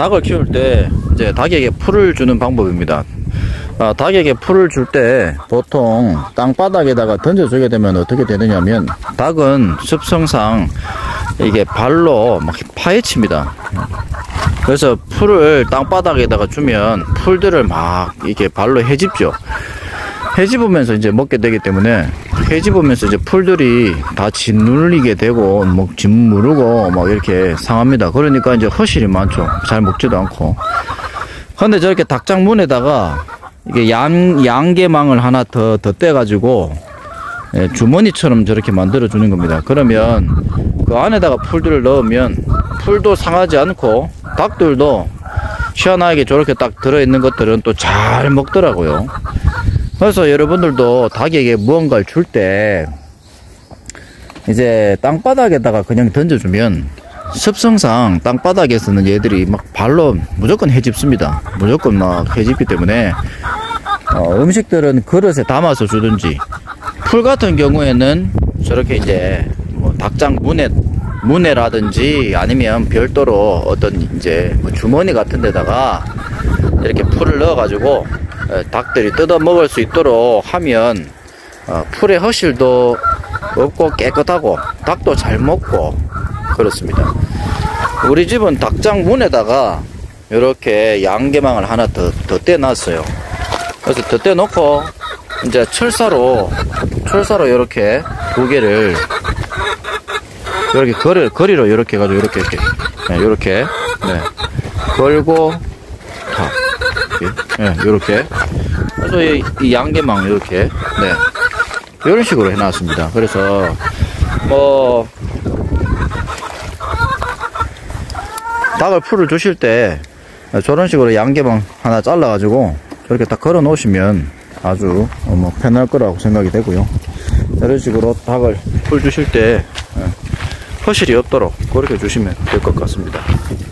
닭을 키울 때 이제 닭에게 풀을 주는 방법입니다. 닭에게 풀을 줄 때 보통 땅바닥에다가 던져주게 되면 어떻게 되느냐면, 닭은 습성상 이게 발로 막 파헤칩니다. 그래서 풀을 땅바닥에다가 주면 풀들을 막 이렇게 발로 헤집죠. 헤집으면서 이제 먹게 되기 때문에, 헤집으면서 이제 풀들이 다 짓눌리게 되고, 뭐 짓무르고 막 이렇게 상합니다. 그러니까 이제 허실이 많죠. 잘 먹지도 않고. 근데 저렇게 닭장 문에다가 이게 양계망을 하나 더 떼가지고 주머니처럼 저렇게 만들어 주는 겁니다. 그러면 그 안에다가 풀들을 넣으면 풀도 상하지 않고 닭들도 시원하게 저렇게 딱 들어있는 것들은 또 잘 먹더라고요. 그래서 여러분들도 닭에게 무언가를 줄 때 이제 땅바닥에다가 그냥 던져주면 습성상 땅바닥에서는 얘들이 막 발로 무조건 헤집습니다. 무조건 막 헤집기 때문에 음식들은 그릇에 담아서 주든지, 풀 같은 경우에는 저렇게 이제 뭐 닭장 문에라든지 아니면 별도로 어떤 이제 뭐 주머니 같은 데다가 이렇게 풀을 넣어 가지고 닭들이 뜯어 먹을 수 있도록 하면 풀의 허실도 없고 깨끗하고 닭도 잘 먹고 그렇습니다. 우리 집은 닭장 문에다가 이렇게 양계망을 하나 더 떼놨어요. 그래서 더 떼놓고 이제 철사로 이렇게 두 개를 이렇게 거리로 이렇게 해가지고 이렇게 걸고 이렇게 그래서 이 양계망 이렇게 이런 식으로 해놨습니다. 그래서 뭐 닭을 풀을 주실 때 저런 식으로 양계망 하나 잘라가지고 저렇게 딱 걸어 놓으시면 아주 뭐 편할 거라고 생각이 되고요. 이런 식으로 닭을 풀 주실 때 허실이 없도록 그렇게 주시면 될 것 같습니다.